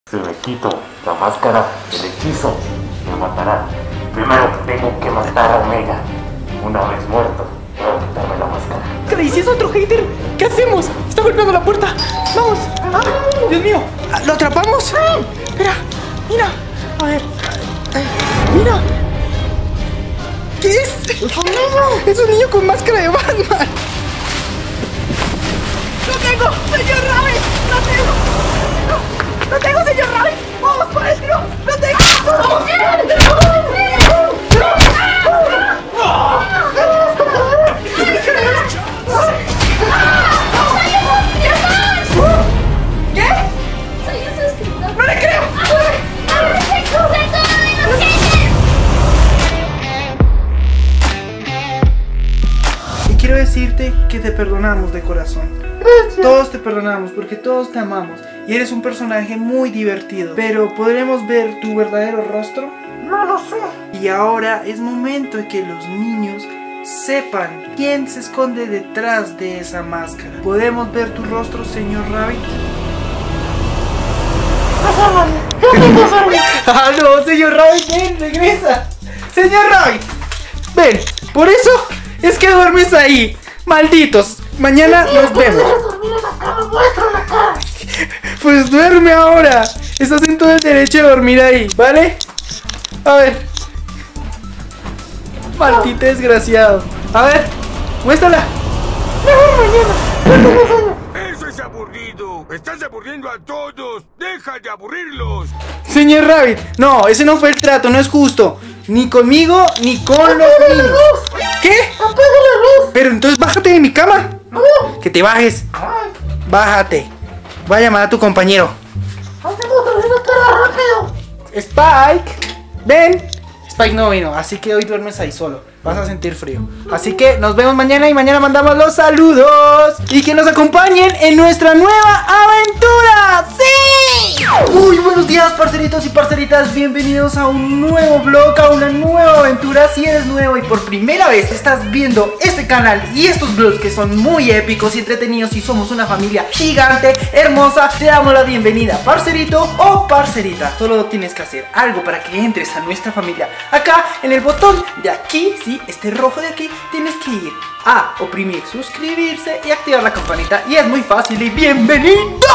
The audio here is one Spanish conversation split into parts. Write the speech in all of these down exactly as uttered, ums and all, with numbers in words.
Si me quito la máscara, el hechizo me matará. Primero tengo que matar a Omega. Una vez muerto, tengo que quitarme la máscara. Crazy, es otro hater. ¿Qué hacemos? Está golpeando la puerta. Vamos. Ah, Dios mío. ¿Lo atrapamos? Espera. Mira. A ver. Mira. ¿Qué es? Es un niño. Es un niño con máscara de Batman. ¡Lo tengo! ¡Señor Rabbit! ¡Lo tengo! ¡Lo tengo, señor Rabbit! ¡Vamos por el tiro! ¡Lo tengo! ¿Qué? Soy un suscriptor. ¡No le creo! Y quiero decirte que te perdonamos de corazón. Gracias. Todos te perdonamos porque todos te amamos y eres un personaje muy divertido. Pero ¿podremos ver tu verdadero rostro? No lo sé. Y ahora es momento de que los niños sepan quién se esconde detrás de esa máscara. ¿Podemos ver tu rostro, señor Rabbit? ¡Ah, no, señor Rabbit! ¡Ven, regresa! ¡Señor Rabbit! ¡Ven! Por eso es que duermes ahí. ¡Malditos! Mañana Sí, nos vemos. Dormir en la cama, muestra la cara. Pues duerme ahora. Estás en todo el derecho de dormir ahí, ¿vale? A ver. Maldito desgraciado. A ver, muéstrala. ¡Eso es aburrido! ¡Estás aburriendo a todos! ¡Deja de aburrirlos! Señor Rabbit, no, ese no fue el trato, no es justo. Ni conmigo, ni con los niños. ¿Qué? ¡Apaga la luz! Pero entonces bájate de mi cama. Que te bajes. Bájate. Voy a llamar a tu compañero. ¡Hacemos dormir la cara rápido! Spike, ven. Spike no vino, así que hoy duermes ahí solo. Vas a sentir frío. Así que nos vemos mañana y mañana mandamos los saludos. Y que nos acompañen en nuestra nueva aventura. ¡Sí! Muy buenos días, parceritos y parceritas. Bienvenidos a un nuevo vlog, a una nueva aventura. Si eres nuevo y por primera vez estás viendo este canal y estos vlogs que son muy épicos y entretenidos y somos una familia gigante, hermosa, te damos la bienvenida, parcerito o parcerita. Solo tienes que hacer algo para que entres a nuestra familia. Acá en el botón de aquí, sí, este rojo de aquí, tienes que ir a oprimir suscribirse y activar la campanita. Y es muy fácil y bienvenido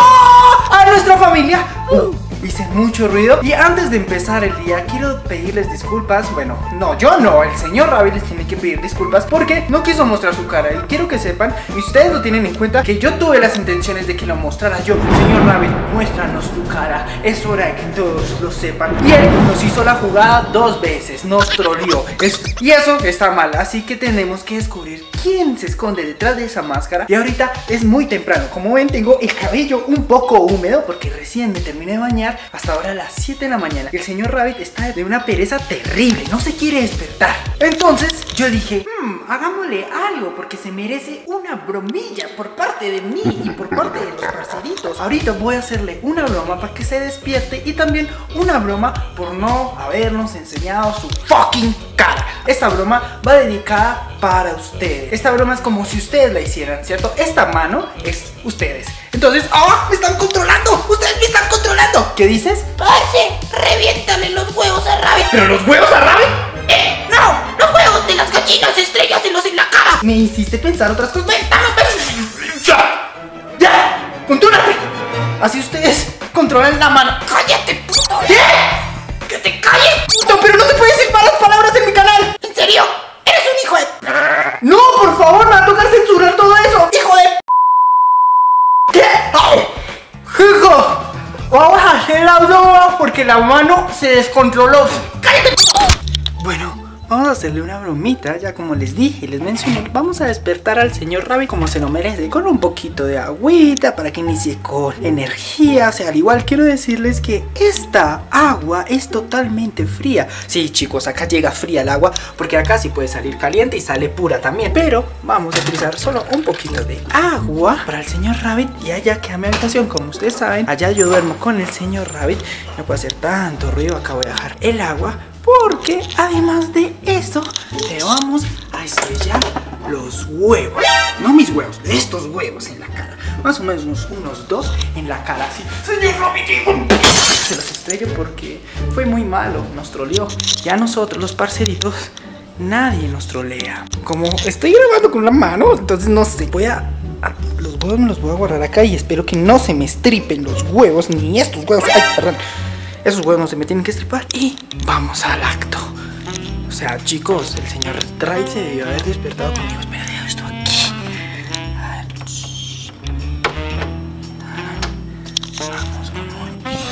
a nuestra familia. uh, Hice mucho ruido. Y antes de empezar el día quiero pedirles disculpas. Bueno, no, yo no, el señor Rabbit les tiene que pedir disculpas porque no quiso mostrar su cara. Y quiero que sepan, y ustedes lo tienen en cuenta, que yo tuve las intenciones de que lo mostrara yo. Señor Rabbit, muéstranos tu cara, es hora de que todos lo sepan. Y él nos hizo la jugada dos veces, nos troleó. Es, y eso está mal, así que tenemos que descubrir quién se esconde detrás de esa máscara. Y ahorita es muy temprano, como ven tengo el cabello un poco húmedo porque recién me terminé de bañar. Hasta ahora a las siete de la mañana y el señor Rabbit está de una pereza terrible, no se quiere despertar. Entonces yo dije, hmm, hagámosle algo porque se merece una bromilla por parte de mí y por parte de los parceritos. Ahorita voy a hacerle una broma para que se despierte y también una broma por no habernos enseñado su fucking cara. Esta broma va dedicada para ustedes. Esta broma es como si ustedes la hicieran, ¿cierto? Esta mano es ustedes. Entonces, ¡ah! ¡Me están controlando! ¡Ustedes me están controlando! ¿Qué dices? Parce, reviéntale los huevos a Rabbit. ¿Pero los huevos a Rabbit? ¡Eh! ¡No! ¡Los huevos de las gallinas! ¡Estréllanselos en la cara! Me hiciste pensar otras cosas. ¡Ven, dame, ven! ¡Ya! ¡Ya! ¡Contúrate! Así ustedes controlan la mano. ¡Cállate, puto! ¿Qué? ¡Que te calles! ¡No, pero no se puede decir malas palabras en mi canal! ¿En serio? ¡Eres un hijo de... ¡No, por favor! ¡Me va a tocar censurar todo eso! hijo de... ¿Qué? ¡Hijo! Vamos a hacer la broma porque la mano se descontroló. ¡Cállate, puto! Bueno, vamos a hacerle una bromita, ya como les dije, les mencioné. Vamos a despertar al señor Rabbit como se lo merece, con un poquito de agüita para que inicie con energía. O sea, al igual quiero decirles que esta agua es totalmente fría. Sí, chicos, acá llega fría el agua porque acá sí puede salir caliente y sale pura también. Pero vamos a utilizar solo un poquito de agua para el señor Rabbit. Y allá queda mi habitación, como ustedes saben, allá yo duermo con el señor Rabbit. No puede hacer tanto ruido, acá voy a dejar el agua porque además de eso le vamos a estrellar los huevos. No mis huevos, estos huevos en la cara. Más o menos unos, unos dos en la cara, así. Señor Rabbit, se los estrello porque fue muy malo, nos troleó. Ya nosotros, los parceritos, nadie nos trolea. Como estoy grabando con la mano, entonces no sé, voy a... a los huevos me los voy a guardar acá y espero que no se me estripen los huevos, ni estos huevos. Ay, perdón. Esos huevos no se me tienen que estripar. Y vamos al acto. O sea, chicos, el señor Rabbit se debió haber despertado conmigo. Espera, dejo esto aquí. A ver. Vamos, vamos.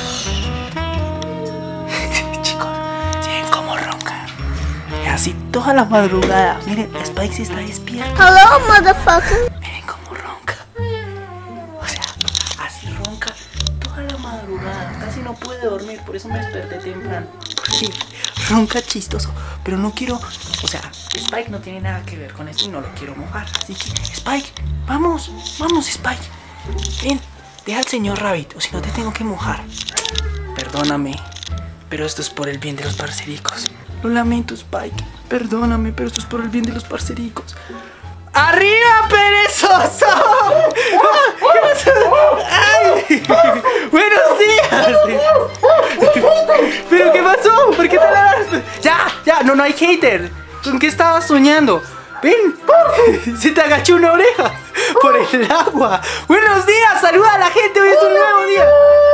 Chicos, ¿siguen cómo roncan? Y así toda la madrugada. Miren, Spike está despierto. Hello, motherfucker. Miren cómo ronca. O sea, así ronca toda la madrugada. Casi no puede dormir, por eso me desperté temprano. Porque ronca chistoso. Pero no quiero... O sea, Spike no tiene nada que ver con esto y no lo quiero mojar. Así que, Spike, vamos, vamos, Spike. Ven, deja al señor Rabbit, o si no te tengo que mojar. Perdóname, pero esto es por el bien de los parcericos. Lo lamento, Spike. Perdóname, pero esto es por el bien de los parcericos. ¡Arriba, perezoso! ¿Qué pasó? ¡Ay! ¡Buenos días! ¿Pero qué pasó? ¿Por qué te la... Ya, ya, no, no hay hater. ¿Con qué estabas soñando? Ven, se te agachó una oreja por el agua. ¡Buenos días! ¡Saluda a la gente! Hoy es un nuevo día.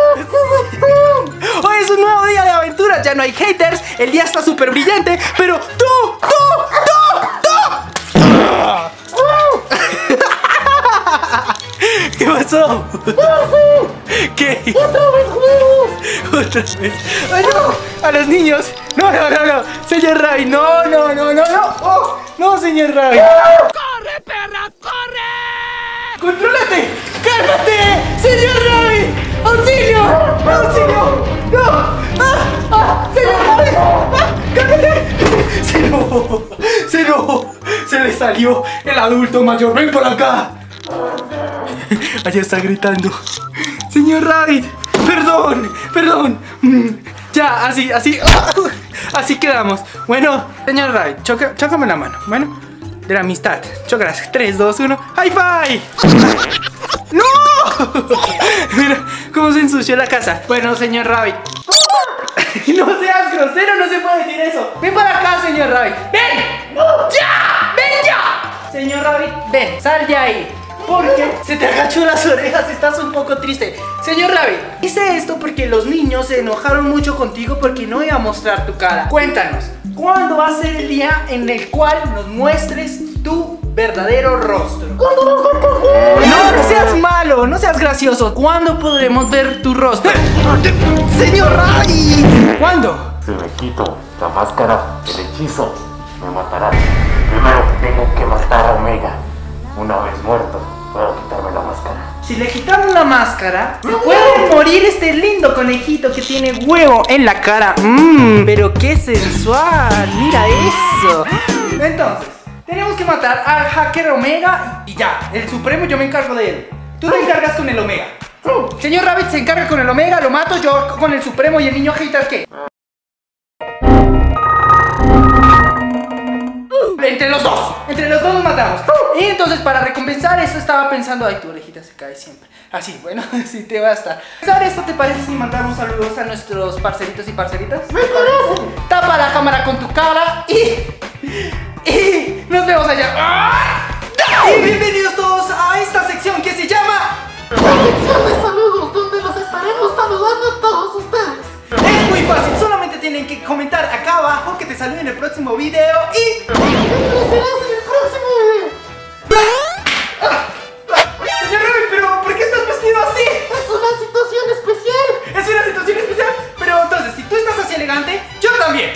Hoy es un nuevo día de aventuras. Ya no hay haters. El día está súper brillante. Pero tú, tú, tú, tú. ¿Qué pasó? ¿Qué? ¡Otra vez juegos! Otra vez. ¡Ay, no! A los niños. No, no, no, no. Señor Rabbit, no, no, no, no, no. Oh, no, señor Rabbit. ¡Corre, perra, corre! ¡Contrólate! ¡Cálmate! ¡Señor Rabbit! ¡Auxilio! ¡Auxilio! ¡No! ¡Ah! ¡Ah! ¡Señor Rabbit! ¡Ah! ¡Cálmate! ¡Se no! ¡Se no! ¡Se le salió el adulto mayor! ¡Ven por acá! Allá está gritando. Señor Rabbit, perdón, perdón. Ya, así, así. Así quedamos. Bueno, señor Rabbit, choca, chócame la mano. Bueno, de la amistad. Chócalas. tres, dos, uno. ¡High five! ¡No! Mira cómo se ensució la casa. Bueno, señor Rabbit. No seas grosero, no se puede decir eso. Ven para acá, señor Rabbit. ¡Ven! ¡Ya! ¡Ven ya! Señor Rabbit, ven, sal de ahí. Porque se te agachó las orejas, estás un poco triste. Señor Rabbit, hice esto porque los niños se enojaron mucho contigo porque no iba a mostrar tu cara. Cuéntanos, ¿cuándo va a ser el día en el cual nos muestres tu verdadero rostro? No, no seas malo, no seas gracioso. ¿Cuándo podremos ver tu rostro? Señor Rabbit, ¿cuándo? Si me quito la máscara, el hechizo me matará. Primero tengo que matar a Omega. Una vez muerto, puedo quitarme la máscara. Si le quitamos la máscara, se puede morir este lindo conejito que tiene huevo en la cara. Mmm, pero qué sensual, mira eso. Entonces, tenemos que matar al hacker Omega y ya, el supremo yo me encargo de él. Tú te encargas con el Omega. Señor Rabbit se encarga con el Omega, lo mato yo con el supremo y el niño hater ¿qué? Entre los dos, entre los dos nos matamos. Y entonces para recompensar esto estaba pensando. Ay, tu orejita se cae siempre. Así, bueno, así te basta. ¿Sabes esto te parece si mandamos saludos a nuestros parceritos y parceritas? Me parece. Tapa la cámara con tu cara y... Y nos vemos allá. Y bienvenidos todos a esta sección que se llama... La sección de saludos, donde los estaremos saludando a todos ustedes. Es muy fácil, solamente tienen que comentar acá abajo que te saluden en el próximo video y... ¿Qué serás en el próximo video? Señor Rabbit, pero ¿por qué estás vestido así? Es una situación especial. Es una situación especial, pero entonces, si tú estás así elegante, yo también.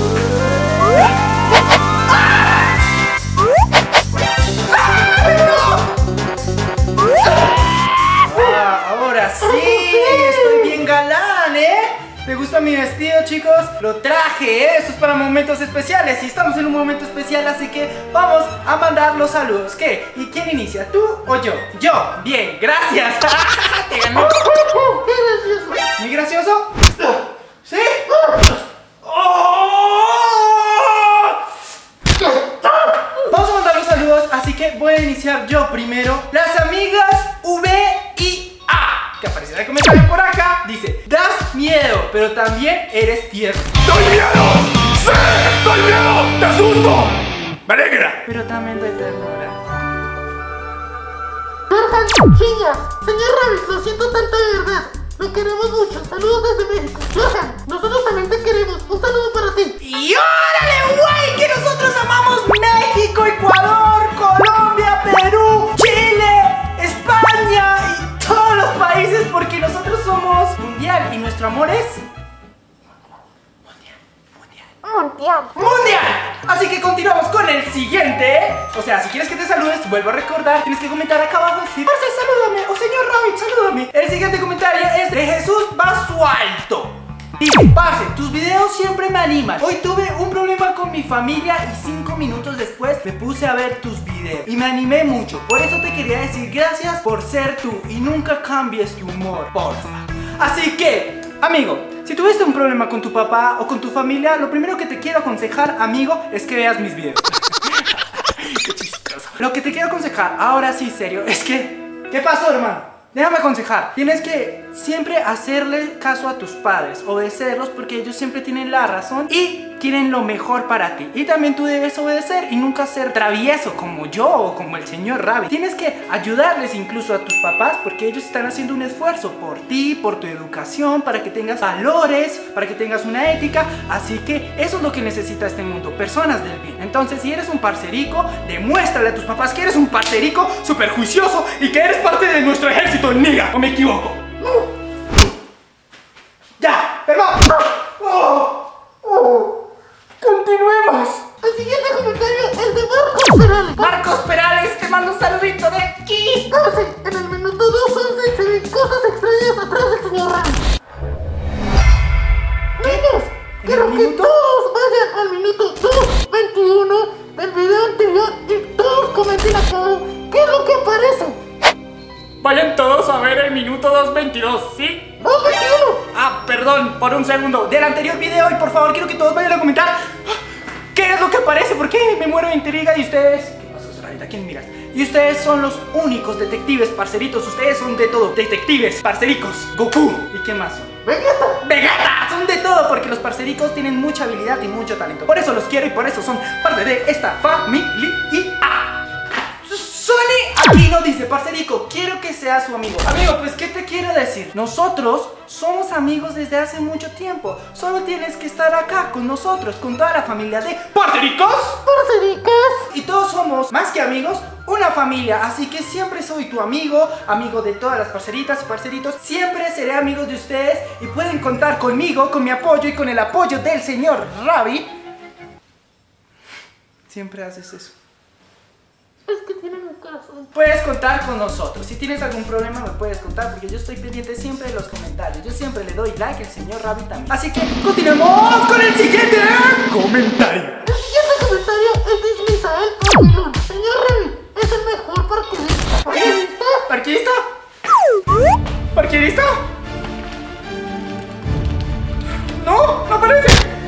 Ah, ahora sí, estoy bien galán, ¿eh? ¿Te gusta mi vestido, chicos? Lo traje, ¿eh? Esto es para momentos especiales y estamos en un momento especial, así que vamos a mandar los saludos. ¿Qué? ¿Y quién inicia? ¿Tú o yo? Yo. Bien, gracias. Te gané. ¿Muy gracioso? ¿Sí? Oh. Vamos a mandar los saludos a iniciar yo primero. Las amigas V y A, que aparecerá el comentario por acá, dice: das miedo, pero también eres tierno. ¡Doy miedo! ¡Sí! ¡Doy miedo! ¡Te asusto! ¡Me alegra! Pero también doy ternura. Johan, chillas. Señor Rabbit, lo siento tanto de verdad. Lo queremos mucho. Saludos desde México. Johan, nosotros también te queremos. Un saludo para ti. ¡Y órale, güey! Que nosotros amamos México, Ecuador, Colombia, Perú, Chile, España y todos los países, porque nosotros somos mundial y nuestro amor es Mundial. mundial. Así que continuamos con el siguiente. O sea, si quieres que te saludes, te vuelvo a recordar, tienes que comentar acá abajo: sí, parce, salúdame, o señor Rabbit, salúdame. El siguiente comentario es de Jesús Basualto. Dice: parce, tus videos siempre me animan. Hoy tuve un problema con mi familia y cinco minutos después me puse a ver tus videos y me animé mucho. Por eso te quería decir gracias por ser tú y nunca cambies tu humor, porfa. Así que, amigo, si tuviste un problema con tu papá o con tu familia, lo primero que te quiero aconsejar, amigo, es que veas mis videos. Qué chistoso. Lo que te quiero aconsejar, ahora sí, serio, es que... ¿Qué pasó, hermano? Déjame aconsejar. Tienes que siempre hacerle caso a tus padres, obedecerlos, porque ellos siempre tienen la razón y quieren lo mejor para ti. Y también tú debes obedecer y nunca ser travieso como yo o como el señor Rabbit. Tienes que ayudarles incluso a tus papás, porque ellos están haciendo un esfuerzo por ti, por tu educación, para que tengas valores, para que tengas una ética. Así que eso es lo que necesita este mundo, personas del bien. Entonces, si eres un parcerico, demuéstrale a tus papás que eres un parcerico súper juicioso y que eres parte de nuestro ejército, niga. ¿O me equivoco? ¡Ya! ¡Perdón! Oh, oh. ¡Continuemos! El siguiente comentario es de Marcos Perales. Marcos Perales, te mando un saludito de aquí. Parce, en el minuto dos once se ven cosas extrañas atrás del señor Rabbit. Niños, ¿En quiero el que minuto? todos vayan al minuto dos veintiuno del video anterior y todos comenten acá qué es lo que aparece. Vayan todos a ver el minuto dos veintidós, ¿sí? dos veintiuno. Ah, perdón, por un segundo. Del anterior video, y por favor quiero que todos vayan a comentar qué es lo que aparece, porque me muero de intriga. Y ustedes... ¿Qué pasó, Sorayita? ¿A quién miras? Y ustedes son los únicos detectives, parceritos. Ustedes son de todo. Detectives, parcericos, Goku. ¿Y qué más son? Vegeta. ¡Vegeta! Son de todo, porque los parcericos tienen mucha habilidad y mucho talento. Por eso los quiero y por eso son parte de esta familia. Sony aquí no dice: parcerico, quiero que seas su amigo. Amigo, pues ¿qué te quiero decir? Nosotros somos amigos desde hace mucho tiempo. Solo tienes que estar acá con nosotros, con toda la familia de parcericos. Parcericas. Y todos somos, más que amigos, una familia. Así que siempre soy tu amigo, amigo de todas las parceritas y parceritos. Siempre seré amigo de ustedes y pueden contar conmigo, con mi apoyo y con el apoyo del señor Rabbit. Siempre haces eso. Es que tienen un corazón. Puedes contar con nosotros. Si tienes algún problema me puedes contar, porque yo estoy pendiente siempre de los comentarios. Yo siempre le doy like, el señor Rabbit también. Así que continuemos con el siguiente comentario. El siguiente comentario es de Misael Corbilón. Señor Rabbit, es el mejor parquerista. ¿Parquerista? ¿Parquerista? ¿Parquerista? No, no aparece.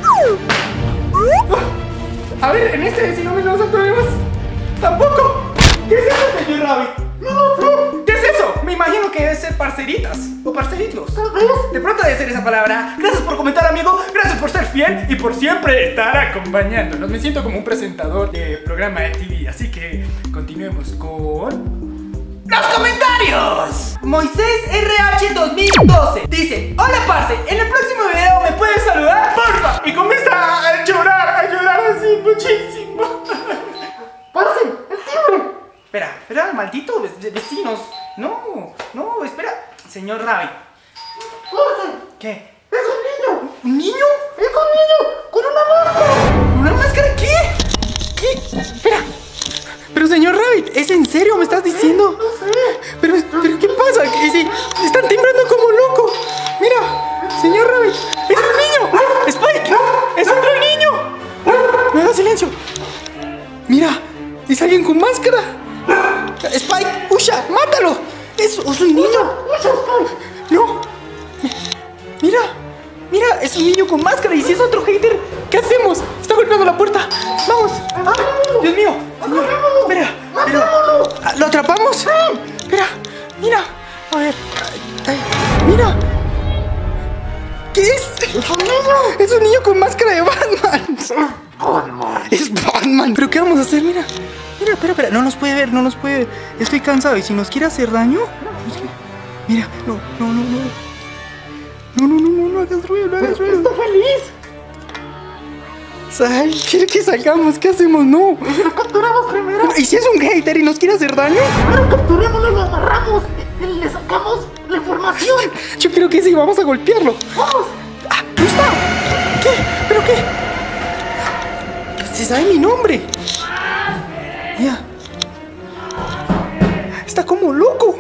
A ver, en este, si no me causa problemas. Tampoco. ¿Qué es eso, señor Rabbit? No lo sé. ¿Qué es eso? Me imagino que debe ser parceritas o parceritos. Tal vez. De pronto debe ser esa palabra. Gracias por comentar, amigo. Gracias por ser fiel y por siempre estar acompañándonos. Me siento como un presentador de programa de T V. Así que continuemos con los comentarios. Moisés R H dos mil doce dice: hola, parce, en el próximo video me puedes saludar, porfa. Y comienza a llorar, a llorar así muchísimo. Parce, el timbre. Espera, espera, maldito ve- vecinos. No, no, espera. Señor Rabbit. Parce, ¿Qué? es un niño. ¿Un niño? Es un niño con una máscara. ¿Una máscara qué? ¿Qué? Espera. Pero señor Rabbit, ¿es en serio me estás diciendo? No sé. Pero, pero ¿qué pasa? ¿Qué, si, están timbrando como loco. Mira, señor Rabbit, es un niño. Spike, es otro niño. Me da silencio. Mira, es alguien con máscara. Spike, Usha, mátalo. Es, es un niño. Muchas Spike. No. Mira, mira, es un niño con máscara. Y si es otro hater, ¿qué hacemos? Está golpeando la puerta. Vamos. Ah, Dios mío. Señor, espera, pero atrapamos? Espera, mira. A ver. Ay, mira. ¿Qué es? ¡Es un niño! Es un niño con máscara de Batman. Batman. Es Batman. ¿Pero qué vamos a hacer? Mira. Mira, espera, espera. No nos puede ver, no nos puede ver. Estoy cansado. ¿Y si nos quiere hacer daño? Es que... Mira, no, no, no, no. No, no, no, no, no hagas ruido, no hagas ruido. ¡Está feliz! Sal, quiere que salgamos. ¿Qué hacemos? No. Lo capturamos primero. ¿Y si es un hater y nos quiere hacer daño? Primero capturémoslo, lo amarramos y le sacamos la información. Yo creo que sí, vamos a golpearlo. ¡Vamos! ¡Ah! ¡No está! ¿Qué? ¿Pero qué? Se sabe mi nombre. Mira. Está como loco.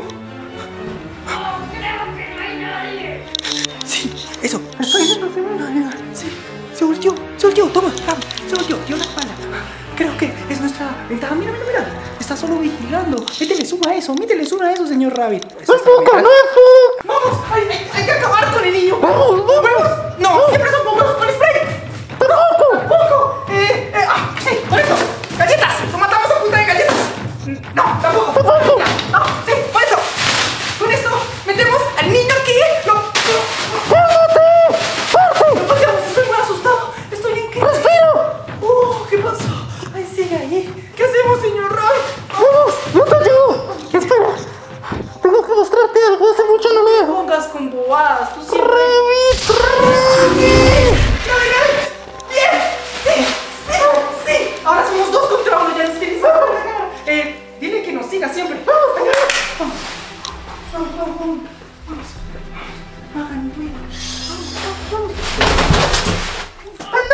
Sí, eso. Sí, se volteó, se volteó. Toma, Ram, se volteó, dio la espalda. Creo que es nuestra ventaja. Mira, mira, mira. Está solo vigilando. Métele suma a eso, métele suma a eso, señor Rabbit. Eso está ¡Enfoca, bien. no enfoca! ¡Vamos! Hay, hay, hay que acabar con el niño. ¡Vamos, vamos! No, siempre son bomberos con spray. ¡Tampoco! ¡Poco! Eh, eh, ah, sí, por eso. ¡Galletas! ¡Lo matamos a punta de galletas! No, tampoco. ¡Tampoco! No, sí, por eso. Con esto metemos al niño aquí. Lo... ¡Cálmate! ¡Fuerte! No, Dios, estoy muy asustado. Estoy en que... ¡Respiro! Uh, ¿qué pasó? Ay, sigue ahí. ¿Qué hacemos, señor Roy? ¡Vamos! ¡No te ayudo! ¡Espera! Tengo que mostrarte algo. Hace mucho no No leo. pongas con bobadas. Tú siempre... ¡Rabbit! ¡Rabbit! ¡Rabbit! ¡Bien! ¡Sí! ¡Sí! ¡Sí! Ahora somos dos contra uno. Ya les tienes la cámara. Eh, dile que nos siga siempre. Vamos. Vamos, vamos, vamos. Vamos. Hagan ruido. Vamos, vamos, vamos.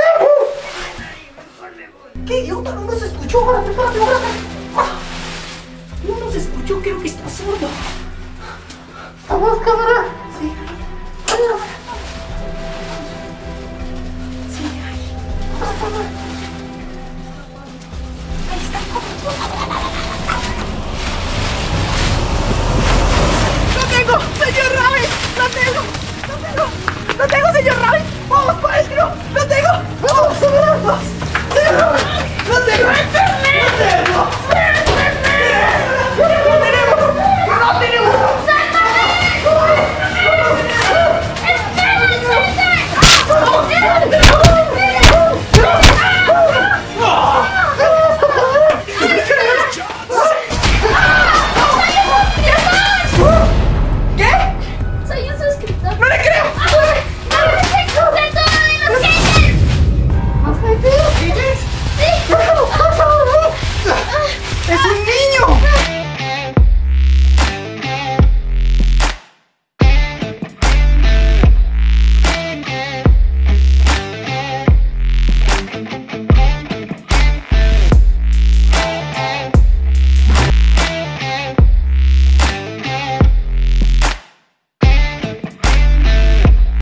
¿Qué idiota? No nos escuchó. Espérate, espérate, espérate. No nos escuchó. Creo que está sordo. ¡Vamos, cámara! Sí. Sí, ahí. Ahí está. ¡Lo tengo, señor Rabbit! ¡Lo tengo! ¡Lo tengo! ¡Lo tengo, señor Rabbit! ¡Vamos por el tiro! ¡Lo tengo! ¡Vamos, vamos!